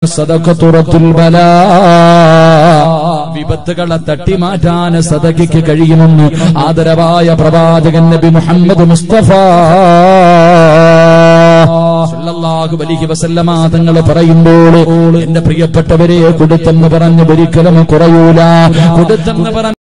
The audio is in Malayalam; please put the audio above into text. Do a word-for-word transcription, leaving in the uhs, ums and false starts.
സദഖത്തുറത്തുൽ ബലാ, വിപത്തുകളെ തട്ടിമാറ്റാൻ സദഖയ്ക്ക് കഴിയുമെന്ന് ആദരവായ പ്രവാചകൻ നബി മുഹമ്മദ് മുസ്തഫ സല്ലല്ലാഹു അലൈഹി വസല്ലമ തങ്ങൾ പറയുമ്പോൾ എന്റെ പ്രിയപ്പെട്ടവരെ, കൊടുത്തെന്ന് പറഞ്ഞ് ഒരിക്കലും കുറയൂല. കൊടുത്തെന്ന് പറഞ്ഞ